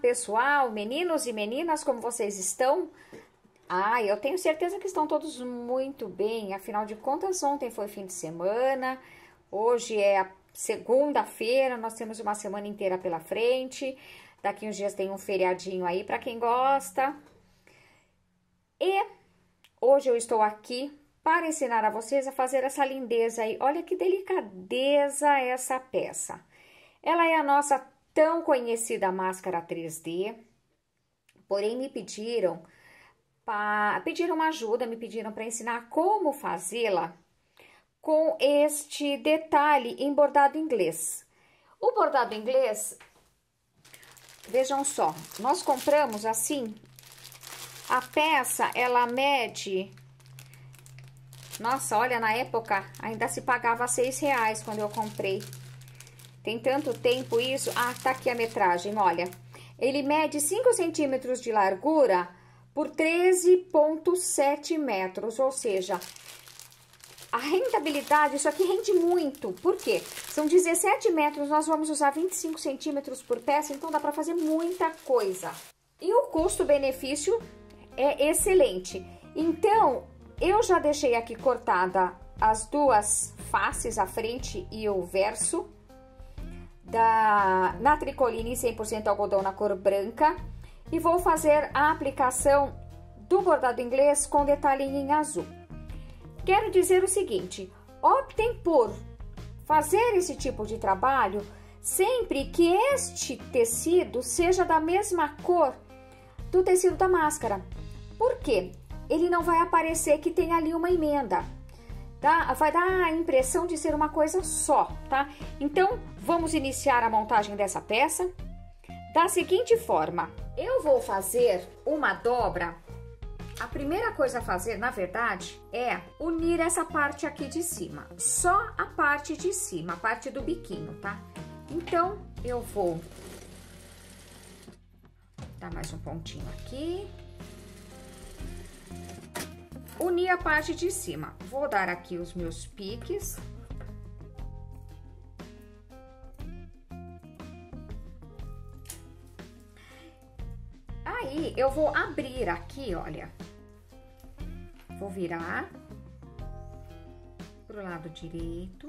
pessoal, meninos e meninas, como vocês estão? Ah, eu tenho certeza que estão todos muito bem, afinal de contas, ontem foi fim de semana, hoje é a segunda-feira, nós temos uma semana inteira pela frente, daqui uns dias tem um feriadinho aí para quem gosta. E hoje eu estou aqui para ensinar a vocês a fazer essa lindeza aí. Olha que delicadeza essa peça. Ela é a nossa tão conhecida máscara 3D, porém me pediram ajuda, me pediram para ensinar como fazê-la com este detalhe em bordado inglês. O bordado inglês, vejam só, nós compramos assim, a peça ela mede, nossa, olha, na época ainda se pagava R$6 quando eu comprei. Tem tanto tempo isso. Ah, tá aqui a metragem, olha. Ele mede 5 centímetros de largura por 13,7 metros, ou seja, a rentabilidade, isso aqui rende muito. Por quê? São 17 metros, nós vamos usar 25 centímetros por peça, então dá para fazer muita coisa. E o custo-benefício é excelente. Então, eu já deixei aqui cortada as duas faces, a frente e o verso, na tricoline 100% algodão na cor branca, e vou fazer a aplicação do bordado inglês com detalhe em azul. Quero dizer o seguinte, optem por fazer esse tipo de trabalho sempre que este tecido seja da mesma cor do tecido da máscara. Por quê? Ele não vai aparecer que tem ali uma emenda. Tá? Vai dar a impressão de ser uma coisa só, tá? Então, vamos iniciar a montagem dessa peça da seguinte forma. Eu vou fazer uma dobra. A primeira coisa a fazer, na verdade, é unir essa parte aqui de cima. Só a parte de cima, a parte do biquinho, tá? Então, eu vou dar mais um pontinho aqui. Unir a parte de cima. Vou dar aqui os meus piques. Aí, eu vou abrir aqui, olha. Vou virar pro lado direito.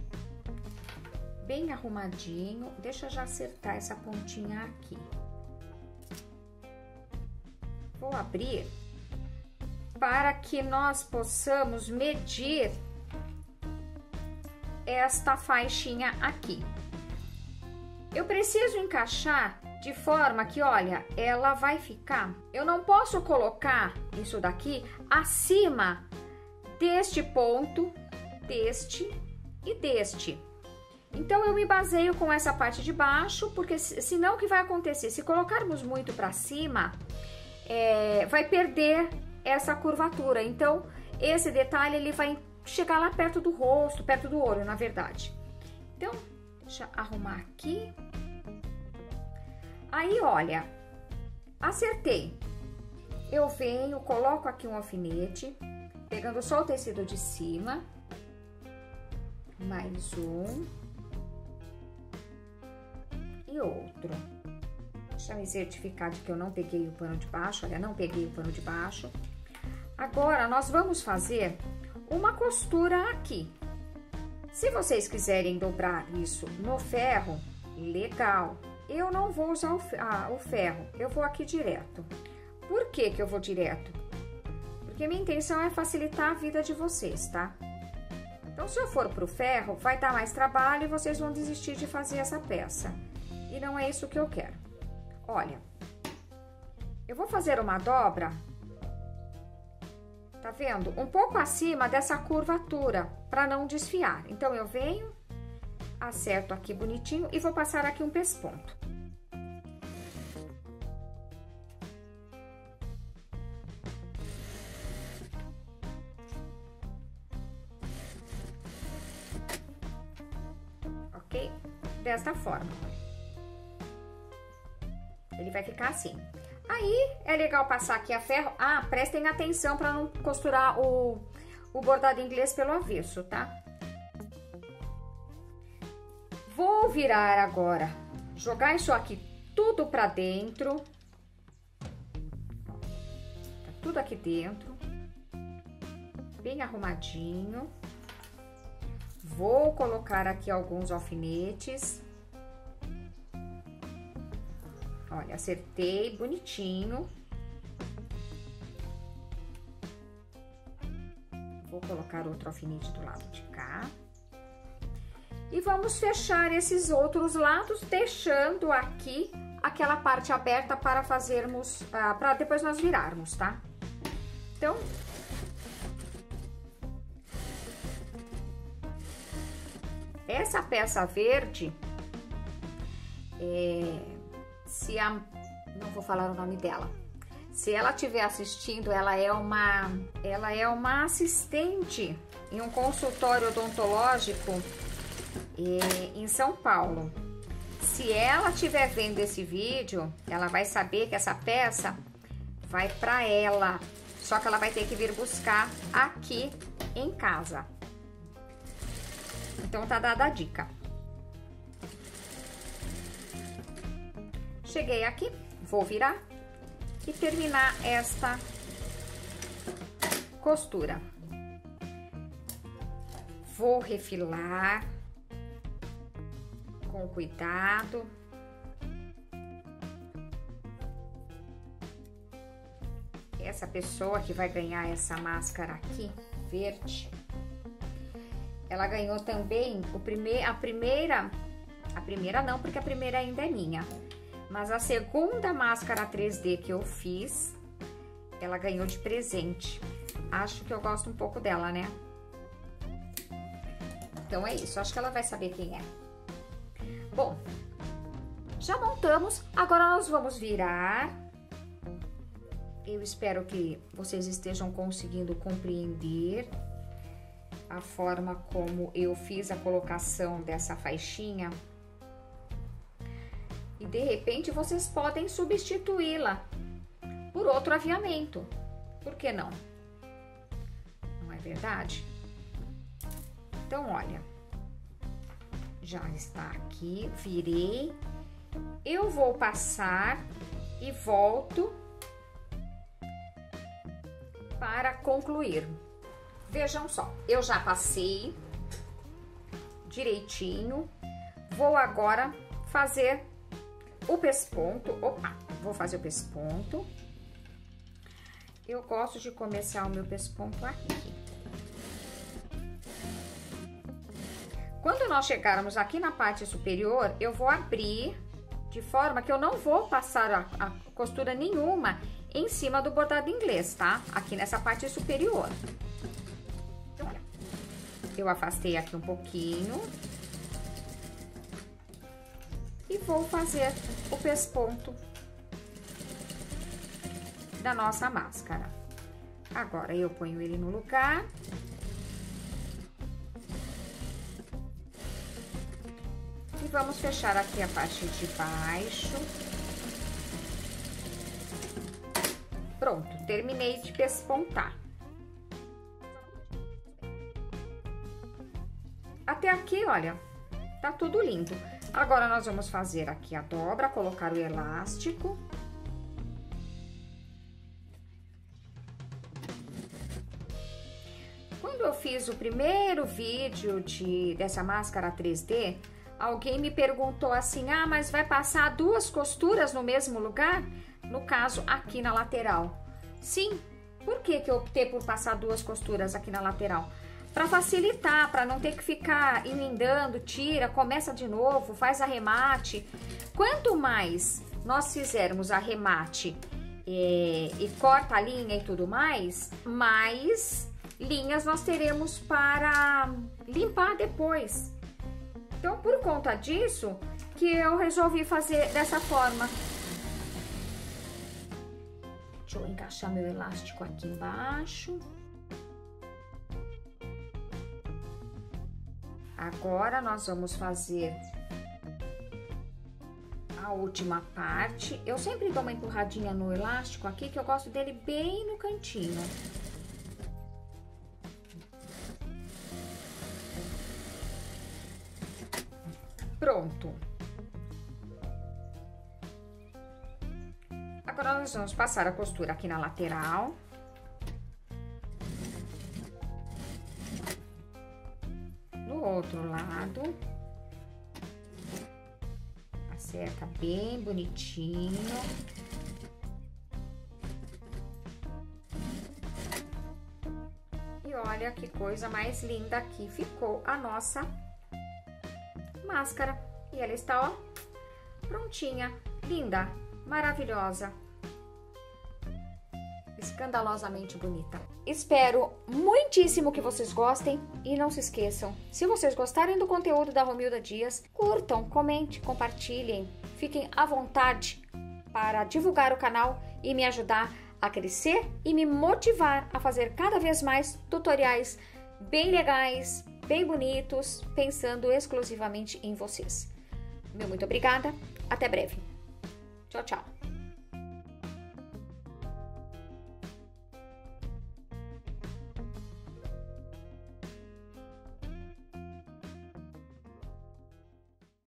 Bem arrumadinho. Deixa eu já acertar essa pontinha aqui. Vou abrir para que nós possamos medir esta faixinha aqui. Eu preciso encaixar de forma que, olha, ela vai ficar... Eu não posso colocar isso daqui acima deste ponto, deste e deste. Então, eu me baseio com essa parte de baixo, porque senão o que vai acontecer? Se colocarmos muito para cima, vai perder essa curvatura. Então, esse detalhe, ele vai chegar lá perto do rosto, perto do olho, na verdade. Então, deixa eu arrumar aqui. Aí, olha, acertei. Eu venho, coloco aqui um alfinete, pegando só o tecido de cima. Mais um. E outro. Deixa eu me certificar de que eu não peguei o pano de baixo. Olha, não peguei o pano de baixo. Agora, nós vamos fazer uma costura aqui. Se vocês quiserem dobrar isso no ferro, legal. Eu não vou usar o ferro, eu vou aqui direto. Por que que eu vou direto? Porque minha intenção é facilitar a vida de vocês, tá? Então, se eu for pro ferro, vai dar mais trabalho e vocês vão desistir de fazer essa peça. E não é isso que eu quero. Olha, eu vou fazer uma dobra, tá vendo? Um pouco acima dessa curvatura, para não desfiar. Então, eu venho, acerto aqui bonitinho e vou passar aqui um pesponto. Ok? Desta forma. Ele vai ficar assim. Aí, é legal passar aqui a ferro. Ah, prestem atenção para não costurar o bordado inglês pelo avesso, tá? Vou virar agora, jogar isso aqui tudo pra dentro. Tá tudo aqui dentro. Bem arrumadinho. Vou colocar aqui alguns alfinetes. Olha, acertei bonitinho. Vou colocar outro alfinete do lado de cá. E vamos fechar esses outros lados, deixando aqui aquela parte aberta para fazermos, para depois nós virarmos, tá? Então, essa peça verde, não vou falar o nome dela. Se ela estiver assistindo, ela é uma assistente em um consultório odontológico em São Paulo. Se ela estiver vendo esse vídeo, ela vai saber que essa peça vai para ela, só que ela vai ter que vir buscar aqui em casa. Então tá dada a dica. Cheguei aqui, vou virar e terminar esta costura. Vou refilar com cuidado. Essa pessoa que vai ganhar essa máscara aqui, verde, ela ganhou também a primeira não, porque a primeira ainda é minha, mas a segunda máscara 3D que eu fiz, ela ganhou de presente. Acho que eu gosto um pouco dela, né? Então é isso, acho que ela vai saber quem é. Bom, já montamos, agora nós vamos virar. Eu espero que vocês estejam conseguindo compreender a forma como eu fiz a colocação dessa faixinha. E de repente vocês podem substituí-la por outro aviamento. Por que não? Não é verdade? Então, olha, já está aqui, virei. Eu vou passar e volto para concluir. Vejam só, eu já passei direitinho. Vou agora fazer o pesponto. Opa, vou fazer o pesponto. Eu gosto de começar o meu pesponto aqui. Quando nós chegarmos aqui na parte superior, eu vou abrir de forma que eu não vou passar a costura nenhuma em cima do bordado inglês, tá? Aqui nessa parte superior. Então, olha, eu afastei aqui um pouquinho. E vou fazer o pesponto da nossa máscara. Agora, eu ponho ele no lugar. E vamos fechar aqui a parte de baixo. Pronto, terminei de pespontar. Até aqui, olha, tá tudo lindo. Agora, nós vamos fazer aqui a dobra, colocar o elástico. Quando eu fiz o primeiro vídeo dessa máscara 3D, alguém me perguntou assim, ah, mas vai passar duas costuras no mesmo lugar? No caso, aqui na lateral. Sim, por que que eu optei por passar duas costuras aqui na lateral? Para facilitar, para não ter que ficar emendando, tira, começa de novo, faz arremate. Quanto mais nós fizermos arremate e corta a linha e tudo mais linhas nós teremos para limpar depois. Então, por conta disso, que eu resolvi fazer dessa forma. Deixa eu encaixar meu elástico aqui embaixo. Agora, nós vamos fazer a última parte. Eu sempre dou uma empurradinha no elástico aqui, que eu gosto dele bem no cantinho. Pronto. nós vamos passar a costura aqui na lateral. No outro lado. Acerta bem bonitinho. E olha que coisa mais linda que ficou a nossa máscara. E ela está, ó, prontinha, linda, maravilhosa, escandalosamente bonita. Espero muitíssimo que vocês gostem e não se esqueçam, se vocês gostarem do conteúdo da Romilda Dias, curtam, comentem, compartilhem, fiquem à vontade para divulgar o canal e me ajudar a crescer e me motivar a fazer cada vez mais tutoriais bem legais, bem bonitos, pensando exclusivamente em vocês. Meu muito obrigada, até breve. Tchau, tchau.